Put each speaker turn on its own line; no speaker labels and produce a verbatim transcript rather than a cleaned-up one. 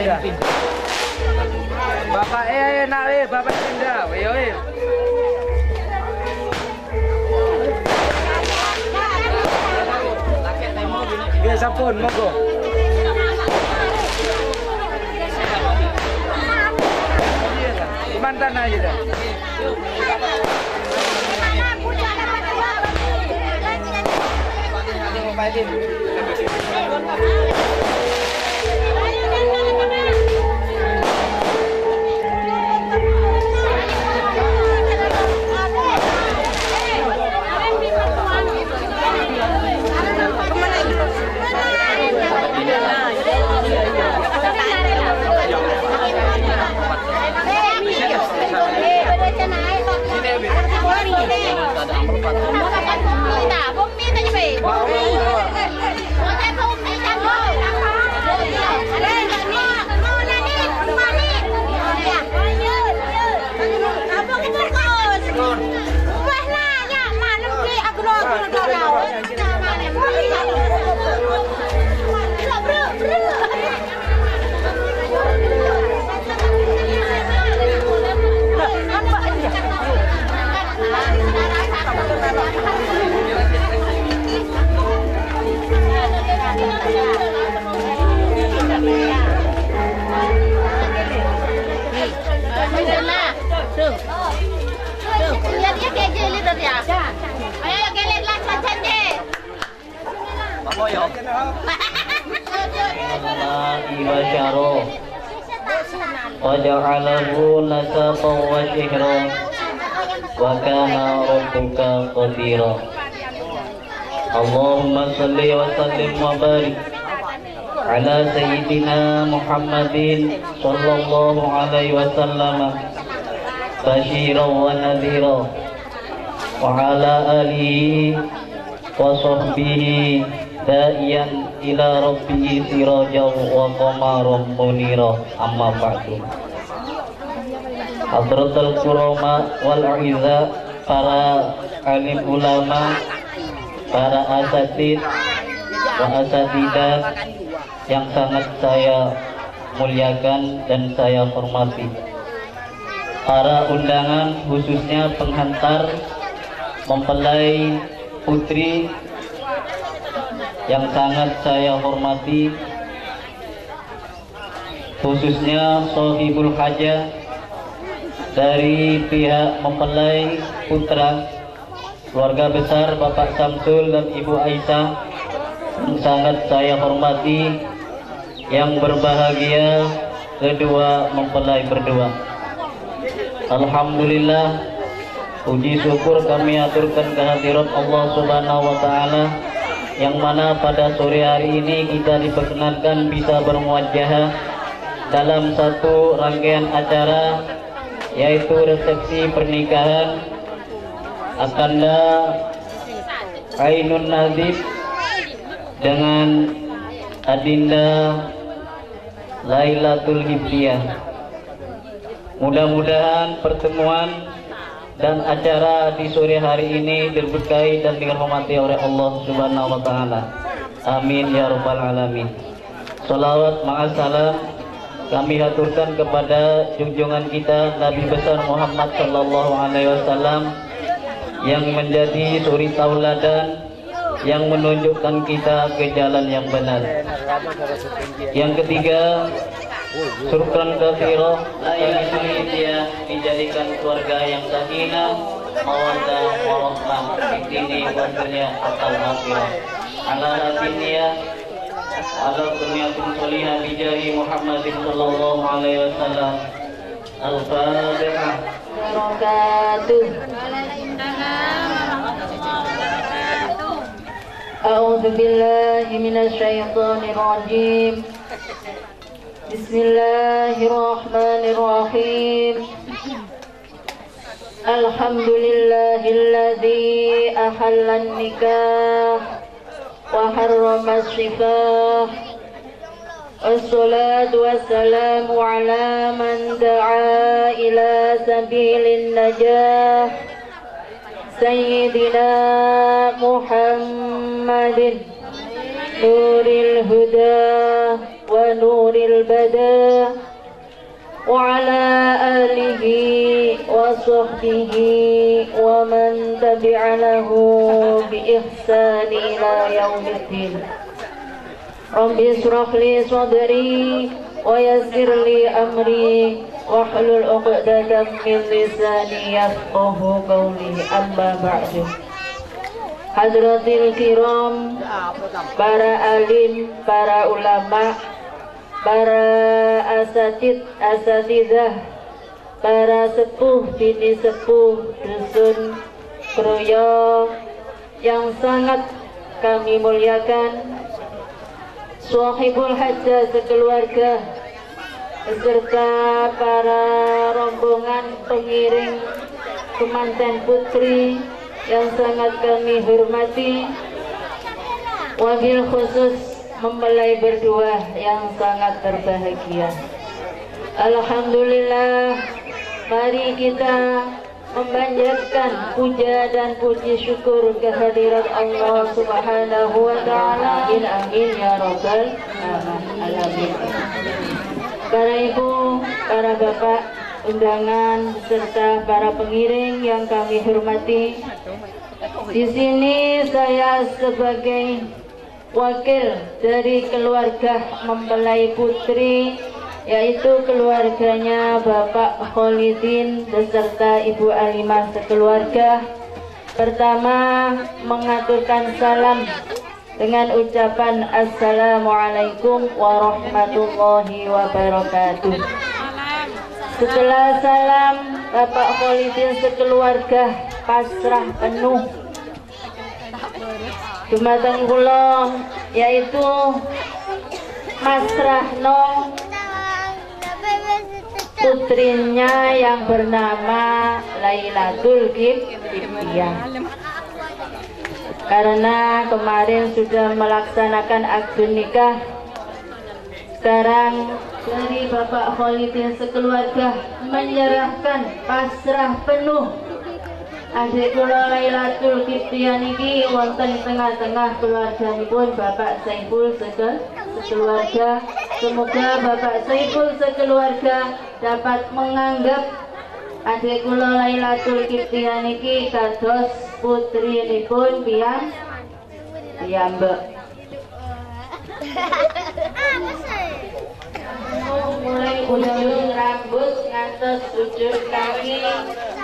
pindah. Bapak eh nak eh bapak pindah. Yo eh. Oke, sampun monggo. Mantan aja dah.
Waja'alahu nasaban wa syihra wa kana rabbuka qadira. Allahumma salli wa sallim wa barik ala sayyidina Muhammadin sallallahu alaihi wasallam basyiran wa nadhira wa ala alihi wa sahbihi da'iyan ila rabbihi sirajan wa qamaran munira. Amma ba'du. Hadratul kurama wal a'izza, para alim ulama, para asatid wa asatidah yang sangat saya muliakan dan saya hormati, para undangan khususnya penghantar mempelai putri yang sangat saya hormati, khususnya Sohibul Hajah dari pihak mempelai putra, keluarga besar Bapak Samsul dan Ibu Aisyah yang sangat saya hormati, yang berbahagia kedua mempelai berdua. Alhamdulillah, puji syukur kami aturkan kehadirat Allah Subhanahu wa Ta'ala, yang mana pada sore hari ini kita diperkenankan bisa bermuajahah dalam satu rangkaian acara, yaitu resepsi pernikahan Akanda Ainun Nazib dengan Adinda Lailatul Hibdiyah. Mudah-mudahan pertemuan dan acara di sore hari ini diberkahi dan dirahmati oleh Allah Subhanahu wa Ta'ala. Amin ya rabbal alamin. Salawat ma'assalam kami haturkan kepada junjungan kita Nabi besar Muhammad sallallahu alaihi wasallam yang menjadi suri tauladan, yang menunjukkan kita ke jalan yang benar. Yang ketiga, syukran katsira yang dia dijadikan keluarga yang sakinah, mawaddah warahmah fid dini wa dunya hatta akhirah. Ala hadinya ala kunyatin solihah bijahi Muhammadin sallallahu alaihi wasallam. Al-Fatihah. Barakatuh. A'udzu billahi minasy syaithanir rajim. Bismillahirrahmanirrahim. Alhamdulillahilladzi ahallan nikah wa harrama shifah. Wassalatu wassalamu ala man da'a ila sabilin najah, Sayyidina Muhammadin nuril huda wa
ونور البدى وعلى آله وصحبه ومن تبع له بإحسان إلى يوم الدين. رب اشرح لي صدري ويسر لي أمري واحلل عقدة من لساني يفقه قولي. أما بعد. Hadratil kiram, para alim, para ulama, para asatid, asatidah, para sepuh, bini sepuh, dusun, kroyo yang sangat kami muliakan, Swahibul Hajjah sekeluarga, beserta para rombongan pengiring kemanten putri yang sangat kami hormati, wabil khusus mempelai berdua yang sangat berbahagia. Alhamdulillah, mari kita memanjatkan puja dan puji syukur kehadirat Allah Subhanahu wa Ta'ala. Amin amin ya rabbal alamin. Para ibu, para bapak undangan serta para pengiring yang kami hormati, di sini saya sebagai wakil dari keluarga mempelai putri, yaitu keluarganya Bapak Khalidin beserta Ibu Alimah sekeluarga. Pertama, mengaturkan salam dengan ucapan Assalamualaikum warahmatullahi wabarakatuh. Setelah salam, Bapak Khalidin sekeluarga pasrah penuh dumateng kula, yaitu Mas Rahno, putrinya yang bernama Lailatul Qibtiyah. Karena kemarin sudah melaksanakan akad nikah, sekarang dari Bapak Khalidin sekeluarga menyerahkan pasrah penuh adik kula Lailatul Qibtiyah niki wonten tengah-tengah keluarganipun Bapak Saiful sekeluarga. Semoga Bapak Saiful sekeluarga dapat menganggap adik kula Lailatul Qibtiyah niki kados putrinipun piyam piyambak. Mulai ujung rambut ngantos ujung kaki